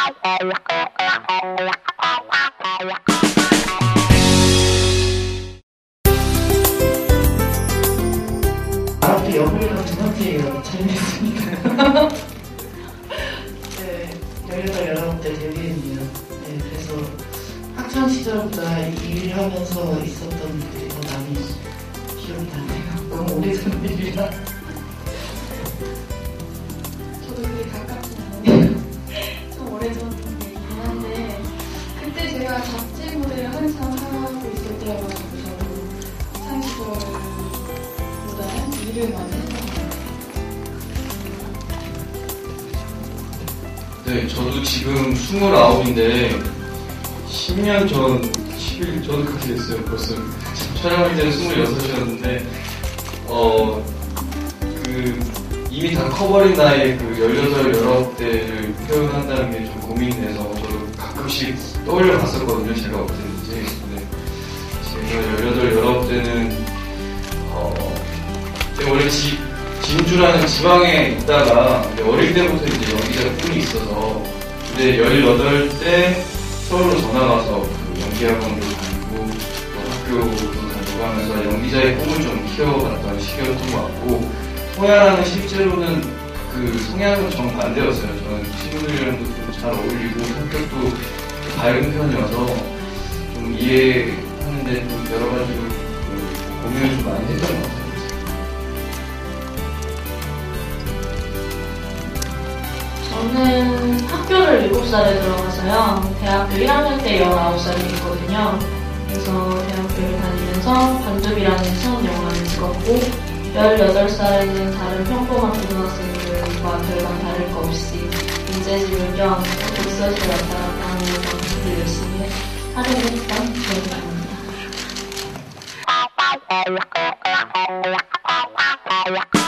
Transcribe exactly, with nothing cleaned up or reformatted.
아무튼 여고가 두 번째예요. 재밌으니까. 네, 열여덟, 열아홉 때 데뷔했네요. 네, 그래서 학창 시절보다 일을 하면서 있었던 일들이 더 많이 기억이 나네요. 너무 오래전 일이라. 저도 그게 가깝진 않은데 좀 오래전 얘기긴 한데 그때 제가 잡지 모델을 한참 하고 있을 때여가지고 저도 학창 시절보다는 일을 많이 했던 것 같아요. 네, 저도 지금 스물아홉인데 십 년 전, 십일 저도 그렇게 됐어요. 벌써 촬영할 때는 스물여섯이었는데 어, 그 이미 다 커버린 나이에 그 열여덟, 열아홉 대를 표현한다는 게 좀 고민이 돼서 저도 가끔씩 떠올려 봤었거든요. 제가 어땠는지. 근데 제가 열여덟, 열아홉 대는 어, 제가 원래 지, 진주라는 지방에 있다가 어릴 때부터 이제 연기자 꿈이 있어서 근데 열여덟 대 서울로 전화가서 그 연기학원도 다니고 또 학교도 다니고 하면서 연기자의 꿈을 좀 키워봤던 시기였던 것 같고 호야라는 실제로는 그 성향은 정반대였어요. 저는 친구들이랑도 좀 잘 어울리고 성격도 밝은 편이어서 좀 이해하는데 좀 여러 가지로 그 고민을 좀 많이 했던 것 같아요. 저는 학교를 일곱 살에 들어가서요. 대학교 일 학년 때 열아홉 살이었거든요. 그래서 대학교를 다니면서 반두비라는 처음 영화를 찍었고 열여덟 살에는 다른 평범한 고등학생들과 별반 다를 거 없이 인재지물 겸 독서실 왔다 갔다 하면서 공부를 열심히 하려고 했던 기억이 납니다.